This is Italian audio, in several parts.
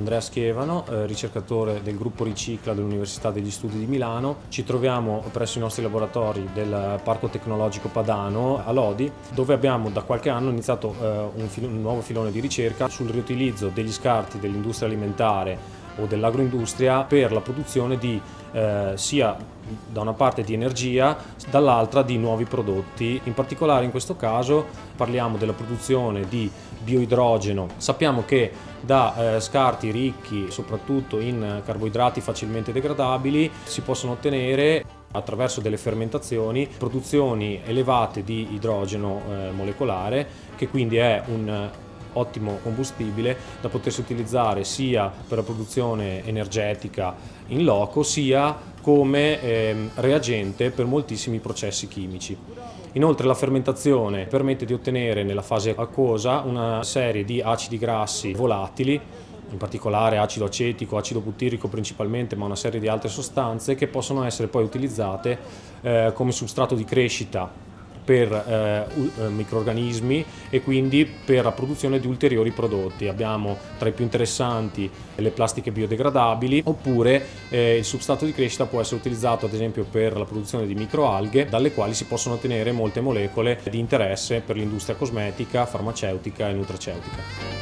Andrea Schievano, ricercatore del gruppo Ricicla dell'Università degli Studi di Milano. Ci troviamo presso i nostri laboratori del Parco Tecnologico Padano a Lodi, dove abbiamo da qualche anno iniziato un nuovo filone di ricerca sul riutilizzo degli scarti dell'industria alimentare o dell'agroindustria per la produzione di sia da una parte di energia, dall'altra di nuovi prodotti. In particolare in questo caso parliamo della produzione di bioidrogeno. Sappiamo che da scarti ricchi soprattutto in carboidrati facilmente degradabili si possono ottenere attraverso delle fermentazioni produzioni elevate di idrogeno molecolare, che quindi è un ottimo combustibile da potersi utilizzare sia per la produzione energetica in loco sia come reagente per moltissimi processi chimici. Inoltre la fermentazione permette di ottenere nella fase acquosa una serie di acidi grassi volatili, in particolare acido acetico, acido buttirico principalmente, ma una serie di altre sostanze che possono essere poi utilizzate come substrato di crescita per microrganismi e quindi per la produzione di ulteriori prodotti. Abbiamo tra i più interessanti le plastiche biodegradabili, oppure il substrato di crescita può essere utilizzato ad esempio per la produzione di microalghe, dalle quali si possono ottenere molte molecole di interesse per l'industria cosmetica, farmaceutica e nutraceutica.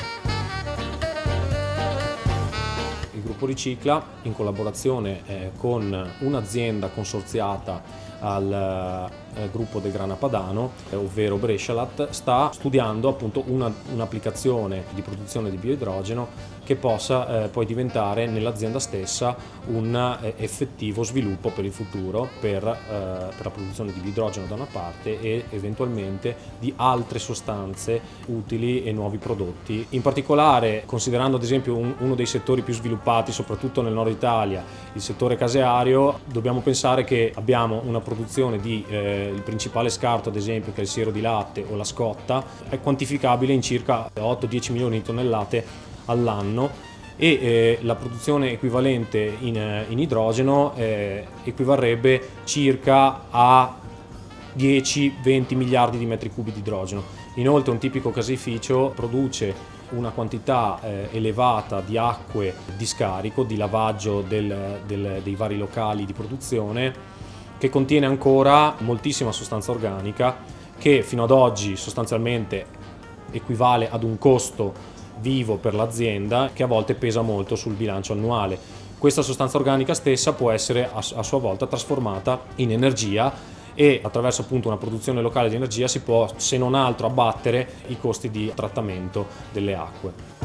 Il gruppo Ricicla, in collaborazione con un'azienda consorziata al gruppo del Grana Padano, ovvero Brescialat, sta studiando appunto un'applicazione di produzione di bioidrogeno che possa poi diventare nell'azienda stessa un effettivo sviluppo per il futuro per la produzione di bioidrogeno da una parte e eventualmente di altre sostanze utili e nuovi prodotti. In particolare, considerando ad esempio uno dei settori più sviluppati soprattutto nel nord Italia, il settore caseario, dobbiamo pensare che abbiamo una produzione di il principale scarto ad esempio, che è il siero di latte o la scotta, è quantificabile in circa 8-10 milioni di tonnellate all'anno e la produzione equivalente in idrogeno equivarrebbe circa a 10-20 miliardi di metri cubi di idrogeno. Inoltre un tipico caseificio produce una quantità elevata di acque di scarico, di lavaggio dei vari locali di produzione, che contiene ancora moltissima sostanza organica che fino ad oggi sostanzialmente equivale ad un costo vivo per l'azienda, che a volte pesa molto sul bilancio annuale. Questa sostanza organica stessa può essere a sua volta trasformata in energia e attraverso appunto una produzione locale di energia si può, se non altro, abbattere i costi di trattamento delle acque.